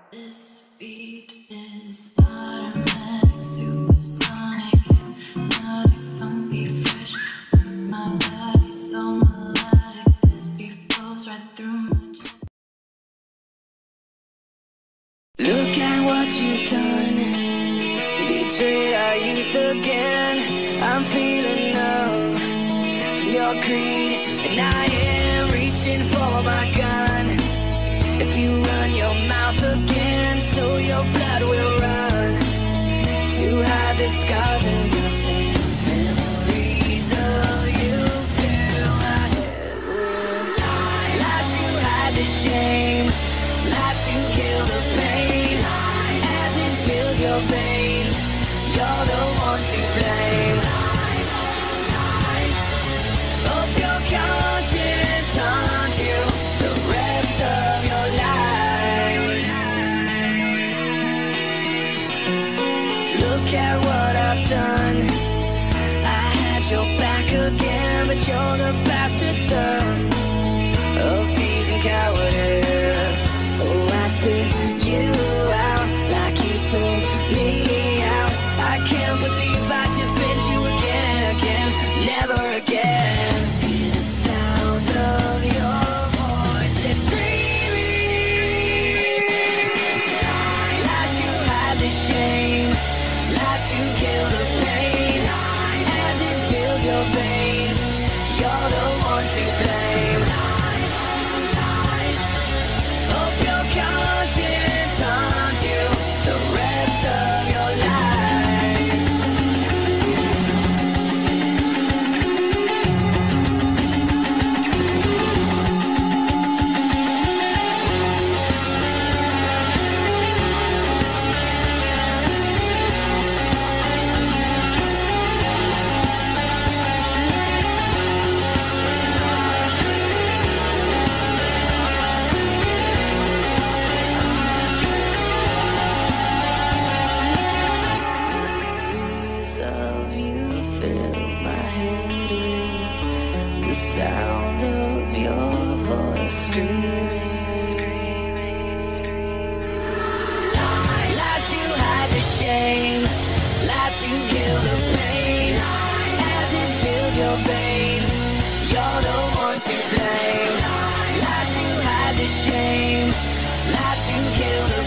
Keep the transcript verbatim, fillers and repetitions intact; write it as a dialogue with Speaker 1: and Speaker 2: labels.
Speaker 1: This beat is automatic, supersonic, hypnotic, funky, fresh. My body so melodic. This beat flows right through my chest.
Speaker 2: Look at what you've done. Betrayed our youth again. I'm feeling numb from your greed, and I am reaching for my gun. If you run your mouth again, so your blood will run to hide the scars of your sins. Memories of you fill my head with lies. Lies to hide the shame, lies to kill the pain. As it fills your veins, you're the one to blame. Hope your conscience haunts you the rest of your life. Look at what I've done. I had your back again, but you're the bastard son of thieves and cowardice. So I spit you out like you sold me out. I can't believe I defend you again and again, never again. Hear the sound of your voice, it's screaming. Lies to hide the shame, lies to kill the pain. As it fills your veins, you're the one to blame. Hope your conscience haunts you the rest of your life. Memories of you fill my head with the sound of your voice screaming. Lies to hide the shame, lies to kill the pain. As it fills your veins, you're the one to blame. Lies to hide the shame, lies to kill the